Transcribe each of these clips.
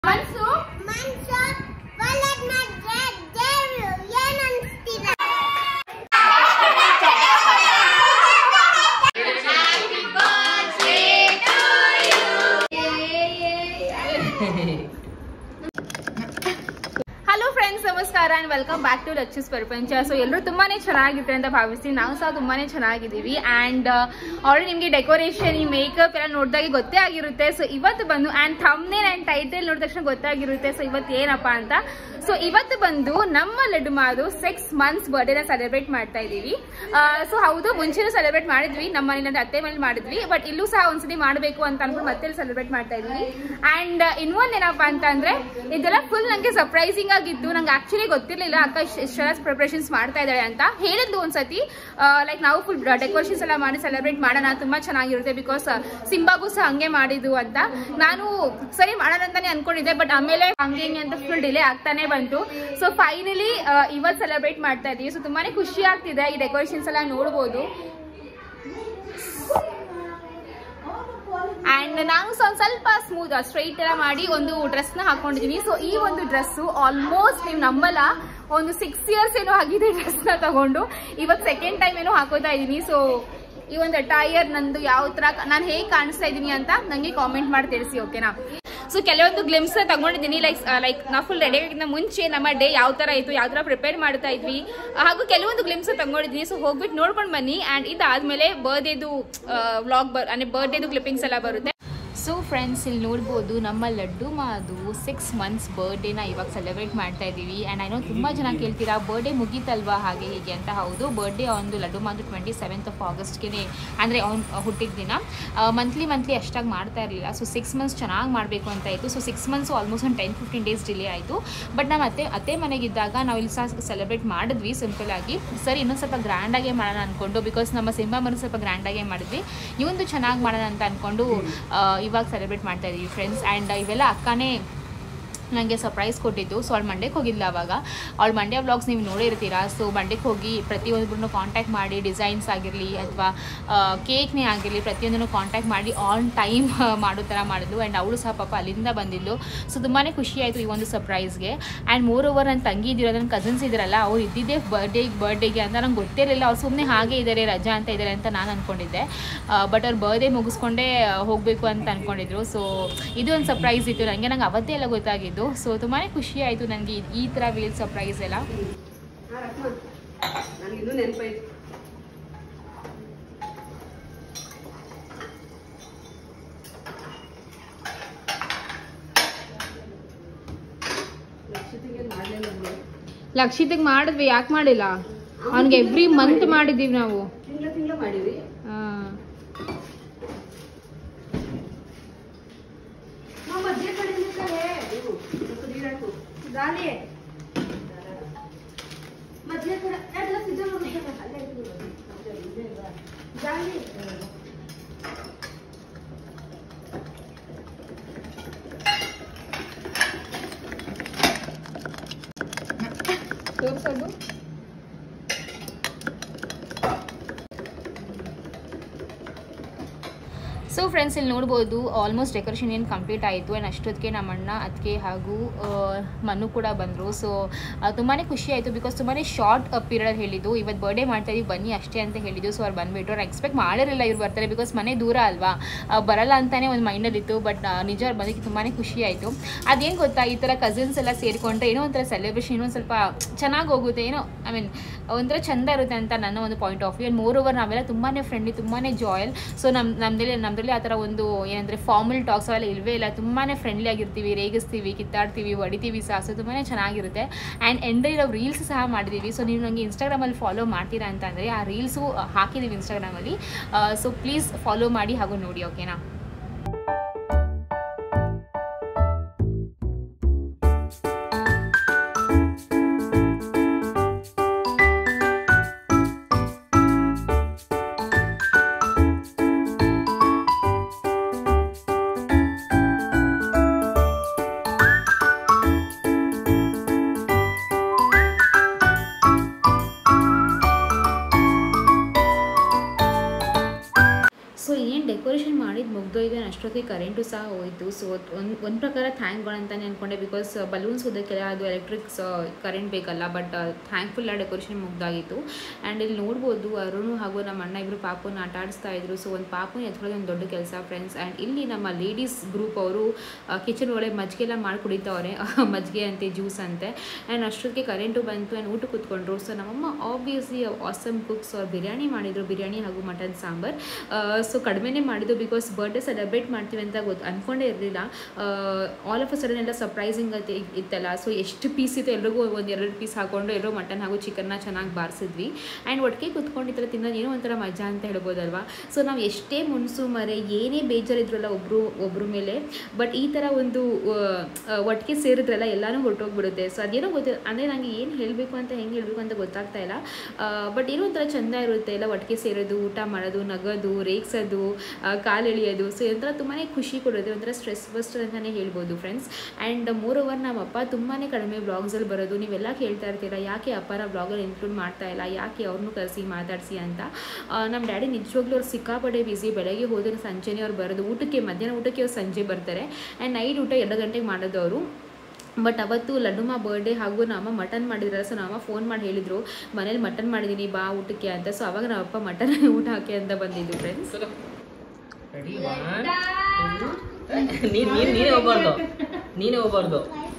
ಮನ್ಸು hello friends, ನಮಸ್ಕಾರ and welcome back to ಲಕ್ಷಸ್ ಪ್ರಪಂಚ. ಸೊ ಎಲ್ಲರೂ ತುಂಬಾನೇ ಚೆನ್ನಾಗಿರ್ತಾರೆ ಅಂತ ಭಾವಿಸ್ತೀನಿ. ನಾವು ಸಹ ತುಂಬಾನೇ ಚೆನ್ನಾಗಿದ್ದೀವಿ. ಅಂಡ್ ಆಲ್ರೆಡಿ ನಿಮಗೆ ಡೆಕೋರೇಷನ್, ಈ ಮೇಕಪ್ ಎಲ್ಲ ನೋಡಿದಾಗ ಗೊತ್ತೇ ಆಗಿರುತ್ತೆ. ಸೊ ಇವತ್ತು ಬಂದು ಅಂಡ್ ಥಂಬ್ನೇಲ್ ಅಂಡ್ ಟೈಟಲ್ ನೋಡಿದ ತಕ್ಷಣ ಗೊತ್ತಾಗಿರುತ್ತೆ. ಸೊ ಇವತ್ತು ಏನಪ್ಪ ಅಂತ. ಸೊ ಇವತ್ತು ಬಂದು ನಮ್ಮ ಲಡ್ಡು ಮಾದು 6 months ಬರ್ಡೇನ ಸೆಲೆಬ್ರೇಟ್ ಮಾಡ್ತಾ ಇದ್ದೀವಿ. ಸೊ ಹೌದು, ಮುಂಚೆನೂ ಸೆಲೆಬ್ರೇಟ್ ಮಾಡಿದ್ವಿ, ನಮ್ಮ ಮನೇಲಿ ಅತ್ತೆ ಮನೇಲಿ ಮಾಡಿದ್ವಿ. ಬಟ್ ಇಲ್ಲೂ ಸಹ ಒಂದ್ಸತಿ ಮಾಡಬೇಕು ಅಂತ ಅನ್ಕೊಂಡು ಮತ್ತೆ ಸೆಲೆಬ್ರೇಟ್ ಮಾಡ್ತಾ ಇದೀವಿ. ಅಂಡ್ ಇನ್ನೊಂದೇನಪ್ಪ ಅಂತ ಅಂದ್ರೆ ಇದೆಲ್ಲ ಫುಲ್ ನಂಗೆ ಸರ್ಪ್ರೈಸಿಂಗ್ ಆಗಿತ್ತು. ನಂಗೆ ಆಕ್ಚುಲಿ ಗೊತ್ತಿರ್ಲಿಲ್ಲ ಅಕ್ಕ ಇಷ್ಟೆಲ್ಲ ಪ್ರಿಪರೇಷನ್ಸ್ ಮಾಡ್ತಾ ಇದ್ದಾಳೆ ಅಂತ. ಹೇಳಿದ್ಲು ಒಂದ್ಸತಿ, ಲೈಕ್ ನಾವು ಫುಲ್ ಡೆಕೋರೇಷನ್ಸ್ ಎಲ್ಲ ಮಾಡಿ ಸೆಲೆಬ್ರೇಟ್ ಮಾಡೋಣ, ತುಂಬಾ ಚೆನ್ನಾಗಿರುತ್ತೆ. ಬಿಕಾಸ್ ಸಿಂಬಾಗೂ ಸಹ ಹಂಗೆ ಮಾಡಿದ್ದು ಅಂತ ನಾನು ಸರಿ ಮಾಡೋಣ ಅಂತಾನೆ ಅನ್ಕೊಂಡಿದ್ದೆ. ಬಟ್ ಆಮೇಲೆ ಹಂಗೆ ಅಂತ ಫುಲ್ ಡಿಲೇ ಆಗ್ತಾನೆ ಬಂತು. ಸೊ ಫೈನಲಿ ಇವತ್ತು ಸೆಲೆಬ್ರೇಟ್ ಮಾಡ್ತಾ ಇದೀವಿ. ಸೊ ತುಂಬಾನೇ ಖುಷಿ ಆಗ್ತಿದೆ. ಈ ಡೆಕೋರೇಷನ್ಸ್ ಎಲ್ಲ ನೋಡ್ಬೋದು. ಅಂಡ್ ನಾನು ಸ್ವಲ್ಪ ಸ್ಮೂತ್ ಸ್ಟ್ರೈಟ್ ಎಲ್ಲ ಮಾಡಿ ಒಂದು ಡ್ರೆಸ್ ನ ಹಾಕೊಂಡಿದೀನಿ. ಸೊ ಈ ಒಂದು ಡ್ರೆಸ್ ಆಲ್ಮೋಸ್ಟ್ ನೀವು ನಂಬಲ್ಲ, ಒಂದು 6 years ಏನೋ ಆಗಿದೆ ಡ್ರೆಸ್ ನ ತಗೊಂಡು. ಇವತ್ತು ಸೆಕೆಂಡ್ ಟೈಮ್ ಏನೋ ಹಾಕೋತಾ ಇದೀನಿ. ಸೊ ಈ ಒಂದು ಅಟೈರ್ ನಂದು ಯಾವ ತರ, ನಾನು ಹೇಗೆ ಕಾಣಿಸ್ತಾ ಇದೀನಿ ಅಂತ ನಂಗೆ ಕಾಮೆಂಟ್ ಮಾಡಿ ತಿಳಿಸಿ, ಓಕೆನಾ? ಸೊ ಕೆಲವೊಂದು ಗ್ಲಿಮ್ಸ್ ತಗೊಂಡಿದ್ದೀನಿ. ಲೈಕ್ ನಾವು ಫುಲ್ ರೆಡಿ ಆಗಿದ್ದ ಮುಂಚೆ ನಮ್ಮ ಡೇ ಯಾವ ತರ ಇತ್ತು, ಯಾವ ತರ ಪ್ರಿಪೇರ್ ಮಾಡ್ತಾ ಇದ್ವಿ, ಹಾಗೂ ಕೆಲವೊಂದು ಗ್ಲಿಮ್ಸ್ ತಗೊಂಡಿದ್ದೀನಿ. ಸೊ ಹೋಗ್ಬಿಟ್ಟು ನೋಡ್ಕೊಂಡು ಬನ್ನಿ. ಅಂಡ್ ಇದಾದ್ಮೇಲೆ ಬರ್ಡೇದು ವ್ಲಾಗ್ ಅಂದ್ರೆ ಬರ್ಡೇದು ಕ್ಲಿಪ್ಪಿಂಗ್ಸ್ ಎಲ್ಲ ಬರುತ್ತೆ. ಸೊ ಫ್ರೆಂಡ್ಸ್, ಇಲ್ಲಿ ನೋಡ್ಬೋದು ನಮ್ಮ ಲಡ್ಡು ಮಾದು 6 months ಬರ್ಡೇನ ಇವಾಗ ಸೆಲೆಬ್ರೇಟ್ ಮಾಡ್ತಾ ಇದ್ದೀವಿ. ಆ್ಯಂಡ್ ಐನೋ ತುಂಬ ಜನ ಕೇಳ್ತೀರಾ ಬರ್ಡೇ ಮುಗೀತಲ್ವಾ ಹಾಗೆ ಹೀಗೆ ಅಂತ. ಹೌದು, ಬರ್ಡೇ ಒಂದು ಲಡ್ಡು ಮಾದು 27th of Augustಗೆ ಅಂದರೆ ಅವ್ನು ಹುಟ್ಟಿದ ದಿನ. ಮಂತ್ಲಿ ಅಷ್ಟಾಗಿ ಮಾಡ್ತಾ ಇರಲಿಲ್ಲ. ಸೊ 6 months ಚೆನ್ನಾಗಿ ಮಾಡಬೇಕು ಅಂತ ಇತ್ತು. ಸೊ 6 months ಆಲ್ಮೋಸ್ಟ್ ಒಂದು 10-15 days ಡಿಲೇ ಆಯಿತು. ಬಟ್ ನಮ್ಮ ಅತ್ತೆ ಮನೆಗಿದ್ದಾಗ ನಾವು ಇಲ್ಲಿ ಸಹ ಸೆಲೆಬ್ರೇಟ್ ಮಾಡಿದ್ವಿ ಸಿಂಪಲ್ ಆಗಿ. ಸರಿ, ಇನ್ನೊಂದು ಸ್ವಲ್ಪ ಗ್ರ್ಯಾಂಡಾಗೇ ಮಾಡೋಣ ಅಂದ್ಕೊಂಡು, ಬಿಕಾಸ್ ನಮ್ಮ ಸಿಂಬಮ್ಮನು ಸ್ವಲ್ಪ ಗ್ರ್ಯಾಂಡಾಗೇ ಮಾಡಿದ್ವಿ, ಇವಂದು ಚೆನ್ನಾಗಿ ಮಾಡೋಣ ಅಂತ ಅಂದ್ಕೊಂಡು ಇವಾಗ ಸೆಲೆಬ್ರೇಟ್ ಮಾಡ್ತಾ ಇದ್ದೀವಿ ಫ್ರೆಂಡ್ಸ್. ಆ್ಯಂಡ್ ಇವೆಲ್ಲ ಅಕ್ಕನೇ ನನಗೆ ಸರ್ಪ್ರೈಸ್ ಕೊಟ್ಟಿದ್ದು. ಸೊ ಅವಳು ಮಂಡ್ಯಕ್ಕೆ ಹೋಗಿಲ್ಲ ಅವಾಗ. ಅವಳು ಮಂಡ್ಯ ವ್ಲಾಗ್ಸ್ ನೀವು ನೋಡಿರ್ತೀರಾ. ಸೊ ಮಂಡ್ಯಕ್ಕೆ ಹೋಗಿ ಪ್ರತಿಯೊಬ್ಬರನ್ನು ಕಾಂಟ್ಯಾಕ್ಟ್ ಮಾಡಿ, ಡಿಸೈನ್ಸ್ ಆಗಿರಲಿ ಅಥವಾ ಕೇಕ್ನೇ ಆಗಿರಲಿ ಪ್ರತಿಯೊಂದನ್ನು ಕಾಂಟ್ಯಾಕ್ಟ್ ಮಾಡಿ ಆನ್ ಟೈಮ್ ಮಾಡೋ ಥರ ಮಾಡಿದ್ಲು. ಆ್ಯಂಡ್ ಅವಳು ಸಹ ಪಾಪ ಅಲ್ಲಿಂದ ಬಂದಿದ್ದು. ಸೊ ತುಂಬಾ ಖುಷಿ ಆಯಿತು ಈ ಒಂದು ಸರ್ಪ್ರೈಸ್ಗೆ. ಆ್ಯಂಡ್ ಮೋರ್ ಓವರ್ ನನ್ನ ತಂಗಿ ಇದ್ದಿರೋ, ನನ್ನ ಕಸಿನ್ಸ್ ಇದ್ದಾರಲ್ಲ, ಅವ್ರು ಇದ್ದಿದ್ದೇ ಬರ್ಡೇಗೆ ಅಂತ ನಂಗೆ ಗೊತ್ತಿರಲಿಲ್ಲ. ಅವ್ರು ಸುಮ್ಮನೆ ಹಾಗೆ ಇದ್ದಾರೆ, ರಜಾ ಅಂತ ಇದ್ದಾರೆ ಅಂತ ನಾನು ಅಂದ್ಕೊಂಡಿದ್ದೆ. ಬಟ್ ಅವ್ರು ಬರ್ಡೇ ಮುಗಿಸ್ಕೊಂಡೇ ಹೋಗಬೇಕು ಅಂತ ಅಂದ್ಕೊಂಡಿದ್ರು. ಸೊ ಇದು ಒಂದು ಸರ್ಪ್ರೈಸ್ ಇತ್ತು ನನಗೆ ಅವತ್ತೇ ಎಲ್ಲ ಗೊತ್ತಾಗಿದ್ದು. ಸೊ ತುಂಬಾ ಖುಷಿ ಆಯಿತು ನನಗೆ ಈ ಥರ ವೇಲ್ ಸರ್ಪ್ರೈಸ್ ಎಲ್ಲ. ಲಕ್ಷಿತಿಗೆ ಮಾಡಿದ್ವಿ, ಯಾಕೆ ಮಾಡಿಲ್ಲ? ಅವನಿಗೆ ಎವ್ರಿ ಮಂತ್ ಮಾಡಿದ್ದೀವಿ ನಾವು. ಸೊ ಫ್ರೆಂಡ್ಸ್, ಇಲ್ಲಿ ನೋಡ್ಬೋದು ಆಲ್ಮೋಸ್ಟ್ ಡೆಕೋರೇಷನ್ ಏನು ಕಂಪ್ಲೀಟ್ ಆಯಿತು. ಆ್ಯಂಡ್ ಅಷ್ಟೊತ್ತಿಗೆ ನಮ್ಮ ಅಣ್ಣ, ಅದಕ್ಕೆ ಹಾಗೂ ಮನು ಕೂಡ ಬಂದರು. ಸೊ ತುಂಬಾ ಖುಷಿ ಆಯಿತು. ಬಿಕಾಸ್ ತುಂಬಾ ಶಾರ್ಟ್ ಪೀರಿಯಡ್ ಹೇಳಿದ್ದು, ಇವತ್ತು ಬರ್ಡೇ ಮಾಡ್ತಾ ಇದೀವಿ ಬನ್ನಿ ಅಷ್ಟೇ ಅಂತ ಹೇಳಿದ್ದು. ಸೊ ಅವ್ರು ಬಂದುಬಿಟ್ಟು ಅವ್ರು ಎಕ್ಸ್ಪೆಕ್ಟ್ ಮಾಡಿರಲಿಲ್ಲ ಇವ್ರು ಬರ್ತಾರೆ, ಬಿಕಾಸ್ ಮನೆ ದೂರ ಅಲ್ವಾ, ಬರಲ್ಲ ಅಂತಲೇ ಒಂದು ಮೈಂಡಲ್ಲಿತ್ತು. ಬಟ್ ನಿಜ ಅವ್ರು ಬಂದಿದ್ದು ತುಂಬಾ ಖುಷಿ ಆಯಿತು. ಅದೇನು ಗೊತ್ತಾ, ಈ ಥರ ಕಸಿನ್ಸ್ ಎಲ್ಲ ಸೇರಿಕೊಂಡ್ರೆ ಏನೋ ಒಂಥರ ಸೆಲೆಬ್ರೇಷನ್ ಇನ್ನೊಂದು ಸ್ವಲ್ಪ ಚೆನ್ನಾಗಿ ಹೋಗುತ್ತೆ, ಏನೋ ಐ ಮೀನ್ ಒಂಥರ ಚೆಂದ ಇರುತ್ತೆ ಅಂತ ನನ್ನ ಒಂದು point of view. And more over ನಾವೆಲ್ಲ ತುಂಬಾ ಫ್ರೆಂಡ್ಲಿ, ತುಂಬಾ ಜಾಯಲ್. ಸೊ ನಮ್ಮದ್ರಲ್ಲಿ ಆ ಥರ ಒಂದು ಏನಂದರೆ ಫಾರ್ಮಲ್ ಟಾಕ್ಸ್ ಅವೆಲ್ಲ ಇಲ್ಲವೇ ಇಲ್ಲ. ತುಂಬಾ ಫ್ರೆಂಡ್ಲಿ ಆಗಿರ್ತೀವಿ, ರೇಗಿಸ್ತೀವಿ, ಕಿತ್ತಾಡ್ತೀವಿ, ಹೊಡಿತೀವಿ ಸಹ. ಸೊ ತುಂಬಾ ಚೆನ್ನಾಗಿರುತ್ತೆ. ಆ್ಯಂಡ್ ಎಂಡಲ್ಲಿ ನಾವು ರೀಲ್ಸ್ ಸಹ ಮಾಡಿದ್ದೀವಿ. ಸೊ ನೀವು ನನಗೆ ಇನ್ಸ್ಟಾಗ್ರಾಮಲ್ಲಿ ಫಾಲೋ ಮಾಡ್ತೀರಾ ಅಂತಂದರೆ ಆ ರೀಲ್ಸು ಹಾಕಿದ್ದೀವಿ ಇನ್ಸ್ಟಾಗ್ರಾಮಲ್ಲಿ. ಸೊ ಪ್ಲೀಸ್ ಫಾಲೋ ಮಾಡಿ ಹಾಗೂ ನೋಡಿ, ಓಕೆನಾ? ಡೆಕೋರೇಷನ್ ಮಾಡಿದ್ದು ಅಷ್ಟೊತ್ತಿಗೆ ಕರೆಂಟು ಸಹ ಹೋಯಿತು. ಸೊ ಒಂದು ಪ್ರಕಾರ ಥ್ಯಾಂಕ್ ಗಾಡ್ ಅಂತಲೇ ಅಂದ್ಕೊಂಡೆ, ಬಿಕಾಸ್ ಬಲೂನ್ಸ್ ಹೋದಕ್ಕೆಲ್ಲ ಅದು ಎಲೆಕ್ಟ್ರಿಕ್ಸ್ ಕರೆಂಟ್ ಬೇಕಲ್ಲ. ಬಟ್ ಥ್ಯಾಂಕ್ಫುಲ್ ಆ ಡೆಕೋರೇಷನ್ ಮುಗ್ದಾಗಿತ್ತು. ಆ್ಯಂಡ್ ಇಲ್ಲಿ ನೋಡ್ಬೋದು ಅರುಣು ಹಾಗೂ ನಮ್ಮ ಅಣ್ಣ ಇಬ್ಬರು ಪಾಪುನ ಆಟ ಆಡಿಸ್ತಾ ಇದ್ರು. ಸೊ ಒಂದು ಪಾಪುನ ಎತ್ಕೊಳ್ಳೋದು ಒಂದು ದೊಡ್ಡ ಕೆಲಸ ಫ್ರೆಂಡ್ಸ್. ಆ್ಯಂಡ್ ಇಲ್ಲಿ ನಮ್ಮ ಲೇಡೀಸ್ ಗ್ರೂಪ್ ಅವರು ಕಿಚನ್ ಒಳಗೆ ಮಜ್ಜಿಗೆ ಎಲ್ಲ ಮಾಡಿ ಕುಡಿತವ್ರೆ, ಮಜ್ಜಿಗೆ ಅಂತೆ ಜ್ಯೂಸ್ ಅಂತೆ. ಆ್ಯಂಡ್ ಅಷ್ಟೊತ್ತಿಗೆ ಕರೆಂಟು ಬಂತು ಆ್ಯಂಡ್ ಊಟ ಕೂತ್ಕೊಂಡ್ರು. ಸೊ ನಮ್ಮಮ್ಮ ಆಬ್ವಿಯಸ್ಲಿ ಆಸಮ್ ಕುಕ್ಸ್ ಅವ್ರು ಬಿರಿಯಾನಿ ಮಾಡಿದರು, ಬಿರಿಯಾನಿ ಹಾಗೂ ಮಟನ್ ಸಾಂಬಾರ್. ಸೊ ಕಡಿಮೆನೇ ಮಾಡಿದ್ದು, ಬಿಕಾಸ್ ಬರ್ಡೇ ಸೆಲೆಬ್ರೇಟ್ ಮಾಡ್ತೀವಿ ಅಂತ ಅಂದ್ಕೊಂಡೇ ಇರಲಿಲ್ಲ. ಆಲ್ ಆಫ್ ಅ ಸಡನ್ ಎಲ್ಲ ಸರ್ಪ್ರೈಸಿಂಗ್ ಇತ್ತಲ್ಲ. ಸೊ ಎಷ್ಟು ಪೀಸ್ ಇತ್ತು ಎಲ್ರಿಗೂ ಒಂದು 2 ಪೀಸ್ ಹಾಕ್ಕೊಂಡು ಎಲ್ಲರೂ ಮಟನ್ ಹಾಗೂ ಚಿಕನ್ನ ಚೆನ್ನಾಗಿ ಬಾರಿಸಿದ್ವಿ. ಆ್ಯಂಡ್ ಒಟ್ಟಿಗೆ ಕುತ್ಕೊಂಡು ಈ ಥರ ತಿನ್ನೋದು ಏನೋ ಒಂಥರ ಮಜಾ ಅಂತ ಹೇಳ್ಬೋದಲ್ವಾ. ಸೊ ನಾವು ಎಷ್ಟೇ ಮುನ್ಸು ಮರೆ ಏನೇ ಬೇಜಾರಿದ್ರಲ್ಲ ಒಬ್ಬರ ಮೇಲೆ, ಬಟ್ ಈ ಥರ ಒಂದು ಒಟ್ಟಿಗೆ ಸೇರಿದ್ರಲ್ಲ ಎಲ್ಲನೂ ಹೊರಟೋಗ್ಬಿಡುತ್ತೆ. ಸೊ ಅದೇನೋ ಅಂದರೆ ನನಗೆ ಏನು ಹೇಳಬೇಕು ಅಂತ ಹೆಂಗೆ ಹೇಳಬೇಕು ಅಂತ ಗೊತ್ತಾಗ್ತಾ ಇಲ್ಲ. ಬಟ್ ಏನೋ ಒಂಥರ ಚೆಂದ ಇರುತ್ತೆ ಎಲ್ಲ ಒಟ್ಟಿಗೆ ಸೇರೋದು, ಊಟ ಮಾಡೋದು, ನಗೋದು, ರೇಗ್ಸೋದು, ಕಾಲು ಎಳಿಯೋದು. ಸೊ ಒಂಥರ ತುಂಬಾ ಖುಷಿ ಕೊಡೋದು, ಒಂಥರ ಸ್ಟ್ರೆಸ್ ಬಸ್ಟರ್ ಅಂತಲೇ ಹೇಳ್ಬೋದು ಫ್ರೆಂಡ್ಸ್. ಆ್ಯಂಡ್ ಮೋರ್ ಓವರ್ ನಮ್ಮಪ್ಪ ತುಂಬಾ ಕಡಿಮೆ ಬ್ಲಾಗ್ಸಲ್ಲಿ ಬರೋದು. ನೀವೆಲ್ಲ ಕೇಳ್ತಾ ಇರ್ತೀರ ಯಾಕೆ ಅಪ್ಪನ ಬ್ಲಾಗಲ್ಲಿ ಇನ್ಕ್ಲೂಡ್ ಮಾಡ್ತಾ ಇಲ್ಲ, ಯಾಕೆ ಅವ್ರನ್ನೂ ಕರೆಸಿ ಮಾತಾಡಿಸಿ ಅಂತ. ನಮ್ಮ ಡ್ಯಾಡಿ ನಿಜವಾಗ್ಲೂ ಅವ್ರು ಸಿಕ್ಕಾಪಟ್ಟೆ ಬಿಸಿ. ಬೆಳಗ್ಗೆ ಹೋದ್ರೆ ಸಂಜೆನೇ ಅವ್ರು ಬರೋದು, ಊಟಕ್ಕೆ ಮಧ್ಯಾಹ್ನ ಊಟಕ್ಕೆ ಅವ್ರು ಸಂಜೆ ಬರ್ತಾರೆ. ಆ್ಯಂಡ್ ನೈಟ್ ಊಟ 2 ಗಂಟೆಗೆ ಮಾಡೋದು ಅವರು. ಬಟ್ ಅವತ್ತು ಲಡ್ಡುಮ್ಮ ಬರ್ಡೇ ಹಾಗೂ ನಮ್ಮ ಮಟನ್ ಮಾಡಿದ್ರಲ್ಲ. ಸೊ ನಮ್ಮ ಫೋನ್ ಮಾಡಿ ಹೇಳಿದರು ಮನೇಲಿ ಮಟನ್ ಮಾಡಿದ್ದೀನಿ ಬಾ ಊಟಕ್ಕೆ ಅಂತ. ಸೊ ಅವಾಗ ನಮ್ಮಪ್ಪ ಮಟನ್ ಊಟ ಹಾಕಿ ಅಂತ ಬಂದಿದ್ದು ಫ್ರೆಂಡ್ಸ್. ನೀನೇ ಹೋಗ್ಬಾರ್ದು.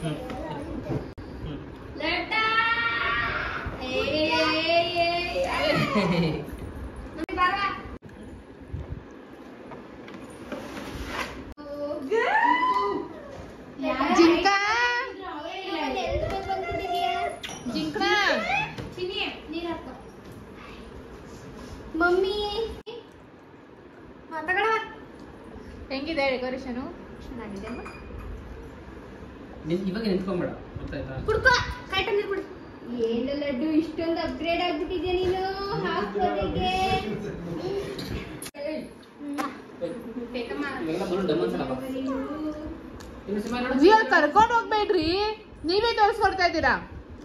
ಮಮ್ಮಿ ಹೆಂಗಿದೆ ಡೆಕೋರೇಷನು? ಚೆನ್ನಾಗಿದೆ. ಇವಾಗ ನಿಂತ್ಕೊಂಬೇಡ, ಗೊತ್ತಾಯ್ತಾ? ಕುಡ್ಕೋ ಕೈಟ ನೀರು ಕುಡಿ. ಏನು ಲಡ್ಡು ಇಷ್ಟೊಂದು ಅಪ್ಗ್ರೇಡ್ ಆಗ್ಬಿಟ್ಟಿದ್ಯಾ ನೀನು ಹಾಕೋದಿಗೆ. ಕರ್ಕೊಂಡು ಹೋಗ್ಬೇಡ್ರಿ, ನೀವೇ ತೋರಿಸ್ಕೊಡ್ತಾ ಇದ್ದೀರಾ.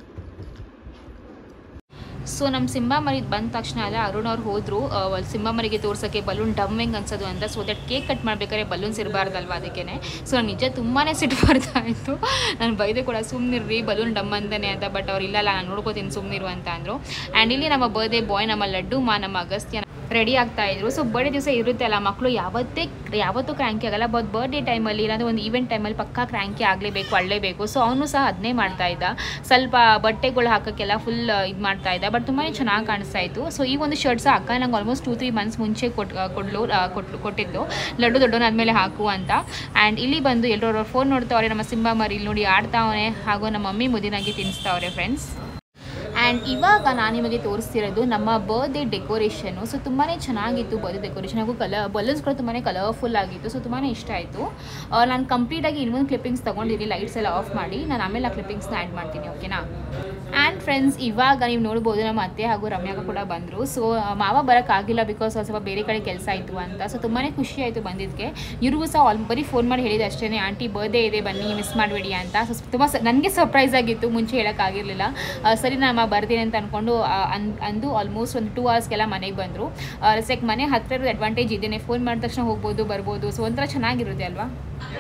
ಸೊ ನಮ್ಮ ಸಿಂಬಾ ಮರಿಗೆ ಬಂದ ತಕ್ಷಣ ಅಲ್ಲ ಅರುಣ್ ಅವ್ರು ಹೋದರು ಸಿಂಬಾ ಮರಿಗೆ ತೋರ್ಸೋಕ್ಕೆ ಬಲೂನ್ ಡಮ್ಮಿಂಗ್ ಅನ್ಸೋದು ಅಂತ. ಸೊ ದಟ್ ಕೇಕ್ ಕಟ್ ಮಾಡಬೇಕಾದ್ರೆ ಬಲೂನ್ಸ್ ಇರಬಾರ್ದಲ್ವ ಅದಕ್ಕೇ. ಸೊ ನಾನು ನಿಜ ತುಂಬಾ ಸಿಟ್ಟು ಬರ್ತಾ ಇತ್ತು. ನಾನು ಬೈದೆ ಕೂಡ ಸುಮ್ಮನಿರ್ರಿ ಬಲೂನ್ ಡಮ್ ಅಂತಾನೆ ಅಂತ. ಬಟ್ ಅವ್ರು ಇಲ್ಲ ನಾನು ನೋಡ್ಕೋತೀನಿ ಸುಮ್ಮನಿರು ಅಂತ ಅಂದರು. ಆ್ಯಂಡ್ ಇಲ್ಲಿ ನಮ್ಮ ಬರ್ಡೇ ಬಾಯ್ ನಮ್ಮ ಲಡ್ಡು ನಮ್ಮ ಅಗಸ್ತ್ಯ ರೆಡಿ ಆಗ್ತಾಯಿದ್ರು. ಸೊ ಬರ್ಡೇ ದಿವಸ ಇರುತ್ತೆ ಅಲ್ಲ, ಮಕ್ಕಳು ಯಾವತ್ತೂ ಕ್ರ್ಯಾಂಕಿ ಆಗಲ್ಲ. ಬಟ್ ಬರ್ಡೇ ಟೈಮಲ್ಲಿ ಇಲ್ಲಾಂದರೆ ಒಂದು ಈವೆಂಟ್ ಟೈಮಲ್ಲಿ ಪಕ್ಕಾ ಕ್ರ್ಯಾಂಕಿ ಆಗಲೇಬೇಕು, ಅಳ್ಳೇಬೇಕು. ಸೊ ಅವನು ಸಹ ಅದನ್ನೇ ಮಾಡ್ತಾಯಿದ್ದ. ಸ್ವಲ್ಪ ಬಟ್ಟೆಗಳು ಹಾಕೋಕ್ಕೆಲ್ಲ ಫುಲ್ ಇದು ಮಾಡ್ತಾಯಿದ್ದ. ಬಟ್ ತುಂಬಾ ಚೆನ್ನಾಗಿ ಕಾಣಿಸ್ತಾ ಇತ್ತು. ಸೊ ಈ ಒಂದು ಶರ್ಟ್ ಸಹ ಅಕ್ಕ ನಂಗೆ ಆಲ್ಮೋಸ್ಟ್ 2-3 ಮಂತ್ಸ್ ಮುಂಚೆ ಕೊಟ್ಟಿದ್ದು, ಲಡ್ಡು ದೊಡ್ಡವನಾದ್ಮೇಲೆ ಹಾಕು ಅಂತ. ಆ್ಯಂಡ್ ಇಲ್ಲಿ ಬಂದು ಎಲ್ಲರೂ ಫೋನ್ ನೋಡ್ತಾವ್ರೆ. ನಮ್ಮ ಸಿಂಬಾ ಮರಿ ಇಲ್ಲಿ ನೋಡಿ ಆಡ್ತಾವನೆ, ಹಾಗೂ ನಮ್ಮ ಮಮ್ಮಿ ಮುದಿನಾಗಿ ತಿನ್ನಿಸ್ತಾವ್ರೆ ಫ್ರೆಂಡ್ಸ್. ಆ್ಯಂಡ್ ಇವಾಗ ನಾನು ನಿಮಗೆ ತೋರಿಸ್ತಿರೋದು ನಮ್ಮ ಬರ್ಡೇ ಡೆಕೋರೇಷನು. ಸೊ ತುಂಬಾ ಚೆನ್ನಾಗಿತ್ತು ಬರ್ಡೇ ಡೆಕೋರೇಷನ್, ಹಾಗೂ ಬಲೂನ್ಸ್ ಕೂಡ ತುಂಬಾ ಕಲರ್ಫುಲ್ ಆಗಿತ್ತು. ಸೊ ತುಂಬಾ ಇಷ್ಟ ಆಯಿತು. ನಾನು ಕಂಪ್ಲೀಟಾಗಿ ಇನ್ನೊಂದು ಕ್ಲಿಪ್ಪಿಂಗ್ಸ್ ತೊಗೊಂಡಿದ್ದೀನಿ, ಲೈಟ್ಸ್ ಎಲ್ಲ ಆಫ್ ಮಾಡಿ. ನಾನು ಆಮೇಲೆ ಆ ಕ್ಲಿಪ್ಪಿಂಗ್ಸ್ನ ಆ್ಯಡ್ ಮಾಡ್ತೀನಿ, ಓಕೆನಾ. ಆ್ಯಂಡ್ ಫ್ರೆಂಡ್ಸ್ ಇವಾಗ ನೀವು ನೋಡ್ಬೋದು ನಮ್ಮ ಅತ್ತೆ ಹಾಗೂ ರಮ್ಯಾಗ ಕೂಡ ಬಂದರು. ಸೊ ಮಾವ ಬರೋಕ್ಕಾಗಿಲ್ಲ, ಬಿಕಾಸ್ ಸ್ವಲ್ಪ ಬೇರೆ ಕಡೆ ಕೆಲಸ ಆಯಿತು ಅಂತ. ಸೊ ತುಂಬಾ ಖುಷಿ ಆಯಿತು ಬಂದಿದ್ದಕ್ಕೆ. ಇವ್ರಿಗೂ ಸಹ ಬರೀ ಫೋನ್ ಮಾಡಿ ಹೇಳಿದೆ ಅಷ್ಟೇ, ಆಂಟಿ ಬರ್ಡೇ ಇದೆ ಬನ್ನಿ ಮಿಸ್ ಮಾಡಬೇಡಿ ಅಂತ. ಸೊ ತುಂಬ ನನಗೆ ಸರ್ಪ್ರೈಸ್ ಆಗಿತ್ತು, ಮುಂಚೆ ಹೇಳೋಕ್ಕಾಗಿರಲಿಲ್ಲ. ಸರಿ ನಮ್ಮ ಬರ್ತೀನಿ ಅಂತ ಅಂದ್ಕೊಂಡು ಅಂದು ಆಲ್ಮೋಸ್ಟ್ ಒಂದು 2 ಅವರ್ಸ್ಗೆಲ್ಲ ಮನೆಗೆ ಬಂದರು. ಲೈಕ್ ಮನೆ ಹತ್ತಿರ ಇರೋದು ಅಡ್ವಾಂಟೇಜ್ ಇದೇನೆ, ಫೋನ್ ಮಾಡಿದ ತಕ್ಷಣ ಹೋಗ್ಬೋದು ಬರ್ಬೋದು. ಸೊ ಒಂಥರ ಚೆನ್ನಾಗಿರುತ್ತೆ ಅಲ್ವಾ.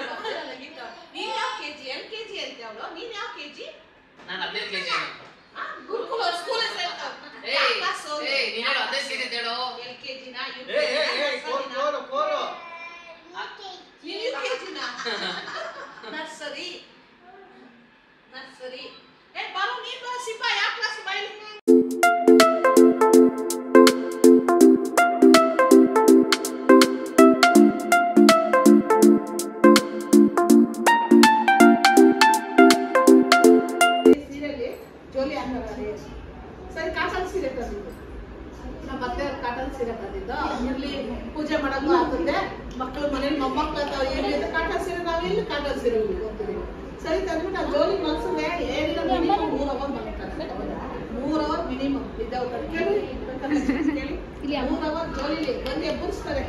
ಪೂಜೆ ಮಾಡೋದು ಆಗ್ತದೆ. ಮಕ್ಕಳು ಮನೇಲಿ ಮೊಮ್ಮಕ್ಳು ಎಲ್ಲಿ ಕಾಟನ್ ಸೀರೆ, ನಾವು ಎಲ್ಲಿ ಕಾಟನ್ ಸೀರೆ ಹೋಗ್ತೀವಿ. ಸರಿ ತಂದ್ಬಿಟ್ಟು ಆ ಜೋಲಿ ಮನ್ಸಿಗೆ ಏನಿಲ್ಲ ಮಿನಿಮಮ್ 3 ಅವರ್ ಮಾಡ್ತಾರೆ. 3 ಅವರ್ ಮಿನಿಮಮ್ ಇದ್ದಾವೆ. ಕೇಳಿ 3 ಅವರ್ ಜೋಲಿಲಿ ಬಂದು ಎಬ್ಬರಿಸ್ತಾರೆ.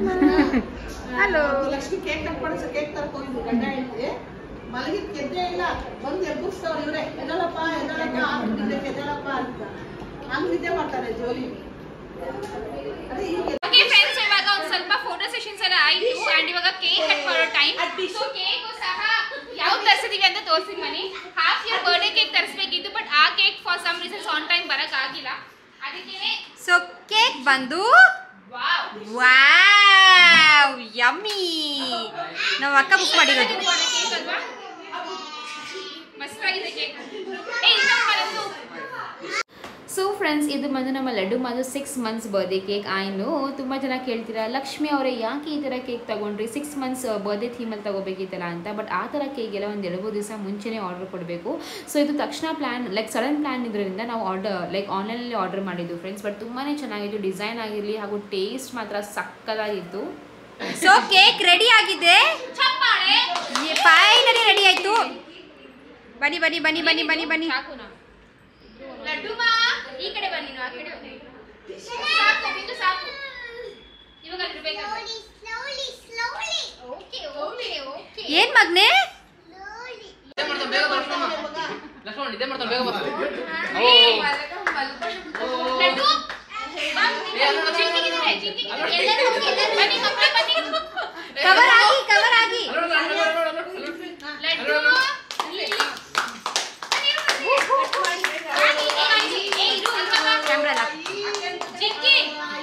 ಲಕ್ಷ್ಮಿ ಕೇಕ್ ಕಟ್ ಮಾಡಿಸ ಕೇಕ್ ತರಕ್ ಹೋಗಿದ್ರು ಗಂಡ ಹೆಂಡತಿ. ಮಲಗಿದ್ ಗೆದ್ದೆ ಇಲ್ಲ, ಬಂದು ಎಬ್ಬರಿಸ್ತಾವ್ರು ಇವರೇ. ಎದಳಪ್ಪ ಎದಳಪ್ಪ ಎದಳಪ್ಪ ಅಂತ ಹಂಗ್ ನಿದ್ದೆ ಮಾಡ್ತಾರೆ ಜೋಲಿ. ಓಕೆ ಫ್ರೆಂಡ್ಸ್, ಇವಾಗ ಒಂದು ಸ್ವಲ್ಪ ಫೋಟೋ ಸೆಷನ್ಸ್ ಎಲ್ಲ ಆಯ್ತು ಅಂಡ್ ಇವಾಗ ಕೇಕ್ ಕಟ್ ಮಾಡೋ ಟೈಮ್. ಸೊ ಕೇಕ್ ಸಹ ಯಾವ ತರಿಸಿದೀವಿ ಅಂತ ತೋರಿಸ್ತೀನಿ ಬನ್ನಿ. ಹಾಫ್ ಇಯರ್ ಬರ್ಡೇ ಕೇಕ್ ತರಿಸಬೇಕಿತ್ತು, ಬಟ್ ಆ cake for some reasons on time ಬರಕ್ ಆಗಿಲ್ಲ. ಅದಕ್ಕೆ ಸೊ ಕೇಕ್ ಬಂದು ವಾವ್ ಯಮ್ಮಿ ನಮ್ಮ ಅಕ್ಕ ಬುಕ್ ಮಾಡಿರೋದು. ಕೇಕ್ ಅಲ್ವಾ, ಮಸ್ತಾಗಿದೆ ಕೇಕ್. ಸೊ ಫ್ರೆಂಡ್ಸ್, ಇದು ಬಂದು ನಮ್ಮ ಲಡ್ಡು ಮಾದು 6 months ಬರ್ಡೇ ಕೇಕ್. ಆಯ್ನು ತುಂಬ ಜನ ಕೇಳ್ತೀರಾ, ಲಕ್ಷ್ಮಿ ಅವರೇ ಯಾಕೆ ಈ ಥರ ಕೇಕ್ ತಗೊಂಡ್ರಿ, 6 months ಬರ್ಡೇ ಥೀಮಲ್ಲಿ ತಗೋಬೇಕಿತ್ತಲ್ಲ ಅಂತ. ಬಟ್ ಆ ಥರ ಕೇಕೆಲ್ಲ ಒಂದು 2-3 ದಿವಸ ಮುಂಚೆನೇ ಆರ್ಡರ್ ಕೊಡಬೇಕು. ಸೊ ಇದು ತಕ್ಷಣ ಪ್ಲ್ಯಾನ್, ಲೈಕ್ ಸಡನ್ ಪ್ಲ್ಯಾನ್ ಇದರಿಂದ ನಾವು ಆನ್ಲೈನಲ್ಲಿ ಆರ್ಡರ್ ಮಾಡಿದ್ದು ಫ್ರೆಂಡ್ಸ್. ಬಟ್ ತುಂಬಾ ಚೆನ್ನಾಗಿತ್ತು, ಡಿಸೈನ್ ಆಗಿರಲಿ ಹಾಗೂ ಟೇಸ್ಟ್ ಮಾತ್ರ ಸಕ್ಕತ್ತಾಗಿತ್ತು. ಸೊ ಕೇಕ್ ರೆಡಿ ಆಗಿದೆ, ಫೈನಲಿ ರೆಡಿ ಆಯ್ತು. ಬನ್ನಿ ಬನ್ನಿ ಬನ್ನಿ ಬನ್ನಿ ಬನ್ನಿ ಬನ್ನಿ. ಲಡ್ಡುಮಾ ಈ ಕಡೆ ಬನ್ನಿ, ಆ ಕಡೆ ಸಾಕು, ಇದು ಸಾಕು. ಇವಾಗ ಓಕೆ ಓಕೆ ಓಕೆ. ಏನ್ ಮಗ್ನೆ? ಲಕ್ಷ್ಮಣ್ ಇದೇ ಮಾಡ್ತಾನೆ, ಬೇಗ ಬರ್ತಾನೆ. ಲಡ್ಡು ಬನ್ನಿ ಮಕ್ಕಳೇ ಬನ್ನಿ. ಕವರ್ ಆಗಿ ಕವರ್ ಆಗಿ. ಲಡ್ಡು ಕ್ಯಾಮ್ರಾ ಜಿಕ್ಕಿ.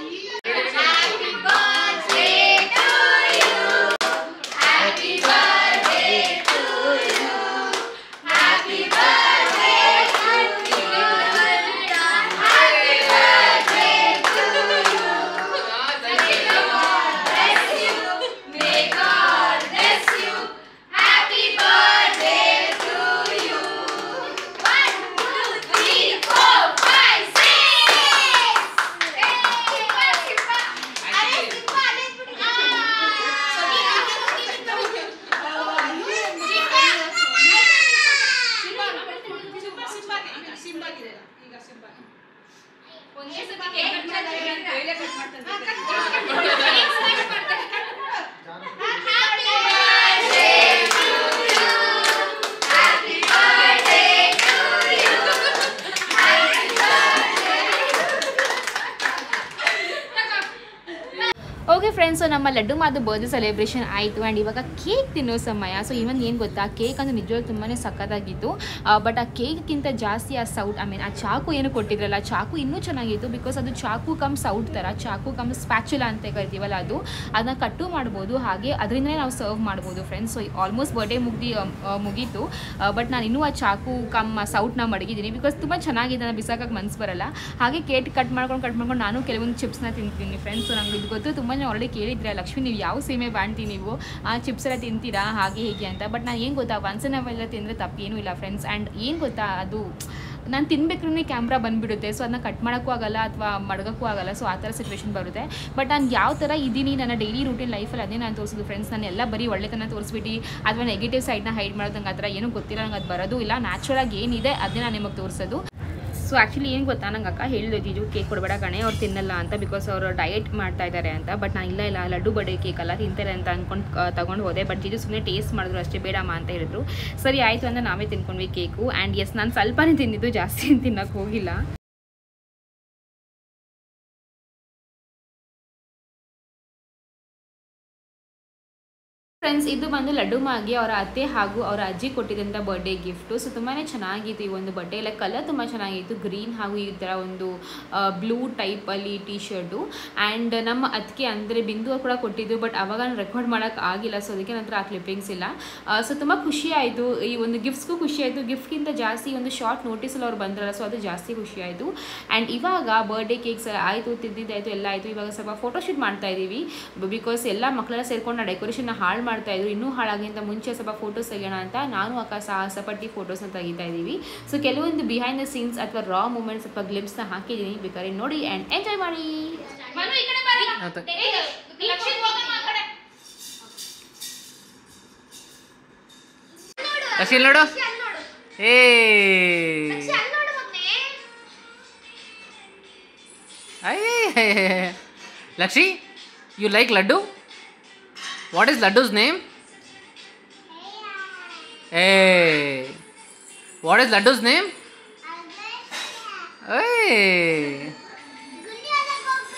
ಓಕೆ ಫ್ರೆಂಡ್ಸ್, ಸೊ ನಮ್ಮ ಲಡ್ಡು ಮಾದು ಬರ್ತ್ಡೇ ಸೆಲೆಬ್ರೇಷನ್ ಆಯಿತು ಆ್ಯಂಡ್ ಇವಾಗ ಕೇಕ್ ತಿನ್ನೋ ಸಮಯ. ಸೊ ಇನ್ನೊಂದು ಏನು ಗೊತ್ತಾ, ಕೇಕ್ ಅಂದರೆ ನಿಜವಾಗ್ಲೂ ತುಂಬಾ ಸಖತ್ತಾಗಿತ್ತು. ಬಟ್ ಆ ಕೇಕ್ಗಿಂತ ಜಾಸ್ತಿ ಆ ಸೌಟ್, ಆ ಚಾಕು ಏನು ಕೊಟ್ಟಿದ್ರಲ್ಲ, ಚಾಕು ಇನ್ನೂ ಚೆನ್ನಾಗಿತ್ತು. ಬಿಕಾಸ್ ಅದು ಚಾಕು ಕಮ್ ಸೌಟ್ ಥರ, ಚಾಕು ಕಮ್ ಸ್ಪ್ಯಾಚುಲಾ ಅಂತ ಕರಿತೀವಲ್ಲ, ಅದನ್ನ ಕಟ್ಟು ಮಾಡ್ಬೋದು, ಹಾಗೆ ಅದರಿಂದಲೇ ನಾವು ಸರ್ವ್ ಮಾಡ್ಬೋದು ಫ್ರೆಂಡ್ಸ್. ಸೊ ಆಲ್ಮೋಸ್ಟ್ ಬರ್ಡೇ ಮುಗೀತು. ಬಟ್ ನಾನು ಇನ್ನೂ ಆ ಚಾಕು ಕಮ್ ಸೌಟ್ನ ಮಡಗಿದ್ದೀನಿ ಬಿಕಾಸ್ ತುಂಬ ಚೆನ್ನಾಗಿದೆ, ನಾನು ಬಿಸಾಕಕ್ಕೆ ಮನಸ್ಸು ಬರಲ್ಲ. ಹಾಗೆ ಕೇಕ್ ಕಟ್ ಮಾಡ್ಕೊಂಡು ನಾನು ಕೆಲವೊಂದು ಚಿಪ್ಸ್ನ ತಿಂತೀನಿ ಫ್ರೆಂಡ್ಸ್. ಸೊ ನಂಗೆ ಇದು ಗೊತ್ತು, ತುಂಬ ಆಲ್ರೆಡಿ ಕೇಳಿದ್ರೆ, ಲಕ್ಷ್ಮಿ ನೀವು ಯಾವ ಸೀಮೆ ಬಾಣ್ತಿ ನೀವು ಆ ಚಿಪ್ಸ್ ಎಲ್ಲ ತಿಂತೀರಾ ಹಾಗೆ ಹೀಗೆ ಅಂತ. ಬಟ್ ನಾನು ಏನು ಗೊತ್ತಾ, ಒನ್ಸ್ ಇನ್ ಅ ವೈಲ್ ತಿಂದರೆ ತಪ್ಪೇನೂ ಇಲ್ಲ ಫ್ರೆಂಡ್ಸ್. ಆ್ಯಂಡ್ ಏನು ಗೊತ್ತಾ, ಅದು ನಾನು ತಿನ್ಬೇಕ್ರೆ ಕ್ಯಾಮ್ರಾ ಬಂದುಬಿಡುತ್ತೆ. ಸೊ ಅದನ್ನ ಕಟ್ ಮಾಡೋಕ್ಕೂ ಆಗಲ್ಲ ಅಥವಾ ಮಡಗೋಕ್ಕೂ ಆಗಲ್ಲ. ಸೊ ಆ ಥರ ಸಿಚುವೇಶನ್ ಬರುತ್ತೆ. ಬಟ್ ನಾನು ಯಾವ ಥರ ಇದ್ದೀನಿ ನನ್ನ ಡೈಲಿ ರೂಟೀನ್ ಲೈಫಲ್ಲಿ ಅದೇ ನಾನು ತೋರಿಸೋದು ಫ್ರೆಂಡ್ಸ್. ನಾನು ಎಲ್ಲ ಬರೀ ಒಳ್ಳೆತನ ತೋರಿಸ್ಬಿಟ್ಟು ಅಥವಾ ನೆಗೆಟಿವ್ ಸೈಡ್ನ ಹೈಡ್ ಮಾಡೋದಂಗೆ ಆ ಥರ ಏನೂ ಗೊತ್ತಿಲ್ಲ, ನಂಗೆ ಅದು ಬರೋದು ಇಲ್ಲ. ನ್ಯಾಚುರಲಾಗಿ ಏನಿದೆ ಅದನ್ನೇ ನಾನು ನಿಮಗೆ ತೋರಿಸೋದು. ಸೊ ಆ್ಯಕ್ಚುಲಿ ಏನು ಗೊತ್ತಾ, ನಂಗೆ ಅಕ್ಕ ಹೇಳಿದ್ರು, ಜೀಜು ಕೇಕ್ ಕೊಡಬೇಡ ಕಣೆ, ಅವ್ರು ತಿನ್ನಲ್ಲ ಅಂತ, ಬಿಕಾಸ್ ಅವರು ಡಯಟ್ ಮಾಡ್ತಾ ಇದ್ದಾರೆ ಅಂತ. ಬಟ್ ನಾನು ಇಲ್ಲ ಲಡ್ಡು ಬರ್ಡೇ ಕೇಕ್ ಅಲ್ಲ, ತಿಂತಾರೆ ಅಂತ ಅಂದ್ಕೊಂಡು ತೊಗೊಂಡು ಹೋದೆ. ಬಟ್ ಜೀಜು ಸುಮ್ಮನೆ ಟೇಸ್ಟ್ ಮಾಡಿದ್ರು ಅಷ್ಟೇ, ಬೇಡಮ್ಮ ಅಂತ ಹೇಳಿದ್ರು. ಸರಿ ಆಯಿತು ಅಂತ ನಾವೇ ತಿನ್ಕೊಂಡ್ವಿ ಕೇಕು. ಆ್ಯಂಡ್ ಎಸ್, ನಾನು ಸ್ವಲ್ಪನೇ ತಿಂದಿದ್ದು, ಜಾಸ್ತಿ ತಿನ್ನೋಕ್ಕೆ ಹೋಗಿಲ್ಲ. ಫ್ರೆಂಡ್ಸ್, ಇದು ಬಂದು ಲಡ್ಡು ಮಾಗಿ ಅವರ ಅತ್ತೆ ಹಾಗೂ ಅವರ ಅಜ್ಜಿ ಕೊಟ್ಟಿದ್ದಂಥ ಬರ್ಡೇ ಗಿಫ್ಟು. ಸೊ ತುಂಬಾ ಚೆನ್ನಾಗಿತ್ತು ಈ ಒಂದು ಬಟ್ಟೆ, ಲೈಕ್ ಕಲರ್ ತುಂಬ ಚೆನ್ನಾಗಿತ್ತು, ಗ್ರೀನ್ ಹಾಗೂ ಈ ಥರ ಒಂದು ಬ್ಲೂ ಟೈಪಲ್ಲಿ ಟೀ ಶರ್ಟು. ಆ್ಯಂಡ್ ನಮ್ಮ ಅದಕ್ಕೆ ಅಂದರೆ ಬಿಂದು ಕೂಡ ಕೊಟ್ಟಿದ್ದು, ಬಟ್ ಅವಾಗ ನಾನು ರೆಕಾರ್ಡ್ ಮಾಡೋಕ್ಕೆ ಆಗಿಲ್ಲ. ಸೊ ಅದಕ್ಕೆ ನಂತರ ಆ ಕ್ಲಿಪ್ಪಿಂಗ್ಸ್ ಇಲ್ಲ. ಸೊ ತುಂಬ ಖುಷಿ ಆಯಿತು, ಈ ಒಂದು ಗಿಫ್ಟ್ಸ್ಗೂ ಖುಷಿ ಆಯಿತು. ಗಿಫ್ಟ್ಗಿಂತ ಜಾಸ್ತಿ ಒಂದು ಶಾರ್ಟ್ ನೋಟಿಸಲ್ಲಿ ಅವ್ರು ಬಂದ್ರಲ್ಲ, ಸೊ ಅದು ಜಾಸ್ತಿ ಖುಷಿ ಆಯಿತು. ಆ್ಯಂಡ್ ಇವಾಗ ಬರ್ಡೇ ಕೇಕ್ಸ್ ಆಯಿತು, ತಿಂದಿದ್ದಾಯಿತು, ಎಲ್ಲ ಆಯಿತು. ಇವಾಗ ಸ್ವಲ್ಪ ಫೋಟೋಶೂಟ್ ಮಾಡ್ತಾ ಇದ್ದೀವಿ, ಬಿಕಾಸ್ ಎಲ್ಲ ಮಕ್ಕಳೆಲ್ಲ ಸೇರ್ಕೊಂಡು ಡೆಕೋರೇಷನ್ನ ಹಾಳು ಮಾಡ್ತಾಯಿದ್ರು. ಇನ್ನೂ ಹಾಳಾಗಿಂತ ಮುಂಚೆ ಸ್ವಲ್ಪ ಫೋಟೋಸ್ ತೆಗೋಣ ಅಂತ ನಾನು ಅಕ್ಕ ಸಾಹಸಪಟ್ಟು ಫೋಟೋಸ್ನ ತೆಗಿತಾ ಇದ್ದೀವಿ. ಸೊ ಕೆಲವೊಂದು ಬಿಹೈಂಡ್ ದ ಸೀನ್ಸ್ ಅಥವಾ ರಾ ಮೂಮೆಂಟ್ಸ್ ಅಥವಾ ಗ್ಲಿಪ್ಸ್ನ ಹಾಕಿದ್ದೀನಿ, ಬೇಕಾದ್ರೆ ನೋಡಿ ಆ್ಯಂಡ್ ಎಂಜಾಯ್ ಮಾಡಿ. ನೋಡು, ಏ Lakshi, you like laddu? What is laddu's name? Hey, what is laddu's name? Hey,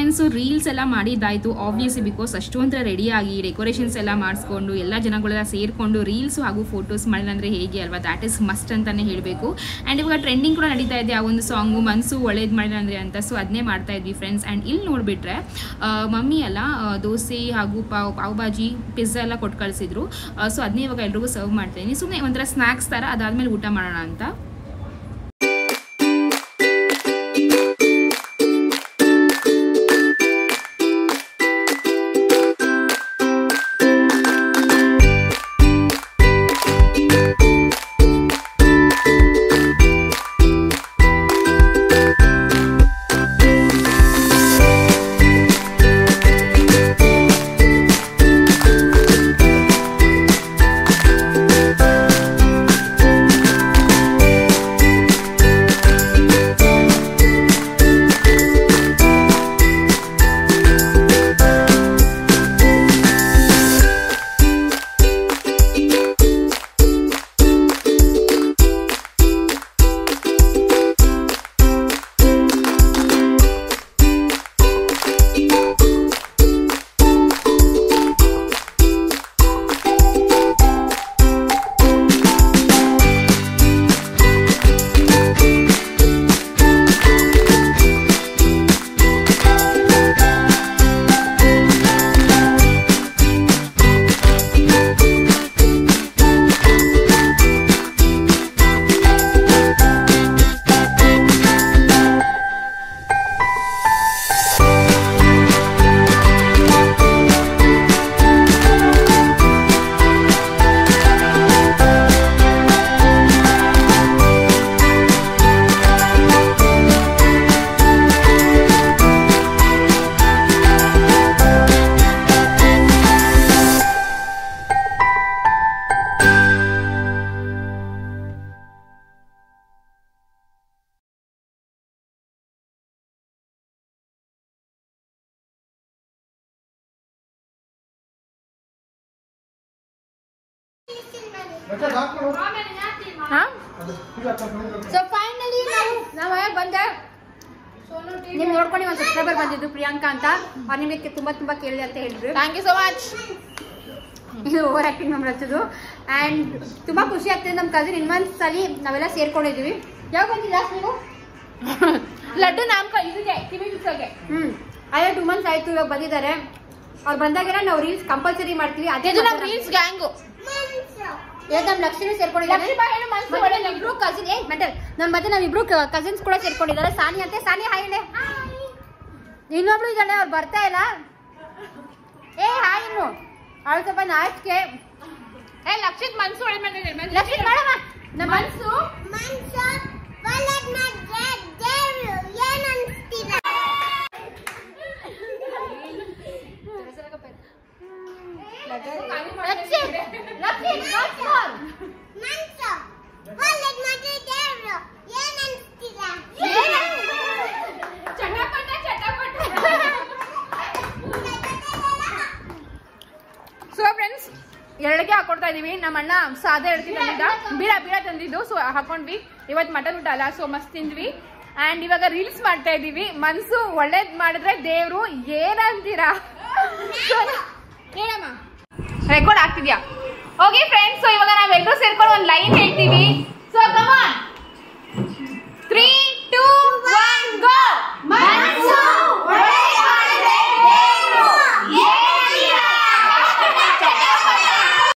friends reels ಎಲ್ಲ ಮಾಡಿದ್ದಾಯಿತು ಆಬ್ವಿಯಸ್ಲಿ, ಬಿಕಾಸ್ ಅಷ್ಟೊಂಥರ ರೆಡಿಯಾಗಿ ಡೆಕೋರೇಷನ್ಸ್ ಎಲ್ಲ ಮಾಡಿಸ್ಕೊಂಡು ಎಲ್ಲ ಜನಗಳೆಲ್ಲ ಸೇರಿಕೊಂಡು ರೀಲ್ಸು ಹಾಗೂ ಫೋಟೋಸ್ ಮಾಡಿದ್ರೆ ಹೇಗೆ ಅಲ್ವಾ, ದ್ಯಾಟ್ ಇಸ್ ಮಸ್ಟ್ ಅಂತಲೇ ಹೇಳಬೇಕು. ಆ್ಯಂಡ್ ಇವಾಗ ಟ್ರೆಂಡಿಂಗ್ ಕೂಡ ನಡೀತಾ ಇದೆ ಆ ಒಂದು ಸಾಂಗು ಮನಸ್ಸು ಒಳ್ಳೇದು ಮಾಡಿದ್ರೆ ಅಂತ. ಸೊ ಅದನ್ನೇ ಮಾಡ್ತಾ ಇದ್ವಿ ಫ್ರೆಂಡ್ಸ್. ಆ್ಯಂಡ್ ಇಲ್ಲಿ ನೋಡಿಬಿಟ್ರೆ ಮಮ್ಮಿ ಎಲ್ಲ ದೋಸೆ ಹಾಗೂ ಪಾವ್ ಭಾಜಿ ಪಿಜ್ಜಾ ಎಲ್ಲ ಕೊಟ್ಟು ಕಳಿಸಿದ್ರು. ಸೊ ಅದನ್ನೇ ಇವಾಗ ಎಲ್ರಿಗೂ ಸರ್ವ್ ಮಾಡ್ತಾಯಿದ್ದೀನಿ, ಸುಮ್ಮನೆ ಒಂಥರ ಸ್ನ್ಯಾಕ್ಸ್ ಥರ, ಅದಾದಮೇಲೆ ಊಟ ಮಾಡೋಣ ಅಂತ. ಸೊ ಫೈನಲಿ ನಾವು ಬಂದೆ. ನಿಮ್ಗೆ ನೋಡ್ಕೊಂಡು ಒಂದು ಸಬ್ಸ್ಕ್ರೈಬರ್ ಬಂದಿದ್ದು ಪ್ರಿಯಾಂಕಾ ಅಂತ, ಅವ್ರು ನಿಮಗೆ ತುಂಬಾ ತುಂಬಾ ಕೇಳಿದೆ ಅಂತ ಹೇಳಿದ್ರು. Thank you so much. ಇದು ಓವರ್ ಆಕ್ಟಿಂಗ್ ನಮ್ಮ ರಚ್ಚದು. ಆ್ಯಂಡ್ ತುಂಬಾ ಖುಷಿ ಆಗ್ತದೆ, ನಮ್ಮ ಕಸಿನ್ ಇನ್ನೊಂದ್ಸಲಿ ನಾವೆಲ್ಲ ಸೇರ್ಕೊಂಡಿದ್ದೀವಿ. ಯಾವಾಗ ಬಂದಿಲ್ಲ ನೀವು? ಲಡ್ಡು ನಾಮಕ ಇದಕ್ಕೆ ಕಿವಿಗೆ ಅದೇ 2 months ಆಯ್ತು ಇವಾಗ ಬಂದಿದ್ದಾರೆ. ಅವ್ರು ಬಂದಾಗ ನಾವು ರೀಲ್ಸ್ ಕಂಪಲ್ಸರಿ ಮಾಡ್ತೀವಿ. ಅದೇ ನಮ್ಮ ರೀಲ್ಸ್ ಗ್ಯಾಂಗು. ಈಗ ನಮ್ಮ ಲಕ್ಷ್ಮಿ ಸೇರ್ಕೊಂಡಿದ್ದಾರೆ. ಇಬ್ರು ಕಸಿನ್ ಮೆಂಟಲ್ ನಮ್ಮ ಮತ್ತೆ ನಾವಿಬ್ರು ಕಸಿನ್ಸ್ ಕೂಡ ಸೇರ್ಕೊಂಡಿದ್ದಾರೆ. ಸಾನಿ ಅಂತೆ. ಸಾನಿ ಹಾಯ್ ಹೇಳಿ. ಇನ್ನೊಬ್ಳು ಇದ್ದಾಳೆ, ಅವ್ರು ಬರ್ತಾ ಇಲ್ಲ. ಹಾಯ್ ಇನ್ನು ಅವಳು ಸ್ವಲ್ಪ ನಾಚಿಕೆ. ಲಕ್ಷಿತ್ ಮನ್ಸು ಲಕ್ಷ್ಮಿ ಮಾಡಮ್ಮ. ನಮ್ಮ ಮನ್ಸು ಸೊ ಫ್ರೆಂಡ್ಸ್, ಎರಡಿಗೆ ಹಾಕೊಡ್ತಾ ಇದೀವಿ. ನಮ್ಮ ಅಣ್ಣ ಸಾದ ಎಡ್ತಿ ತಂದಿದ್ದ, ಬೀಡ ತಂದಿದ್ದು. ಸೊ ಹಾಕೊಂಡ್ವಿ. ಇವತ್ತು ಮಟನ್ ಊಟ ಅಲ್ಲ, ಸೊ ಮಸ್ತ್ ತಿಂದ್ವಿ. ಅಂಡ್ ಇವಾಗ ರೀಲ್ಸ್ ಮಾಡ್ತಾ ಇದೀವಿ. ಮನ್ಸು ಒಳ್ಳೇದ್ ಮಾಡಿದ್ರೆ ದೇವ್ರು ಏನಂತೀರಾ? ರೆಕಾರ್ಡ್ ಆಗ್ತಿದ್ಯಾ? ಓಕೆ ಫ್ರೆಂಡ್ಸ್, ಸೊ ಇವಾಗ ನಾವೆಲ್ಲರೂ ಸೇರ್ಕೊಂಡು ಒಂದು ಲೈನ್ ಹೇಳ್ತೀವಿ.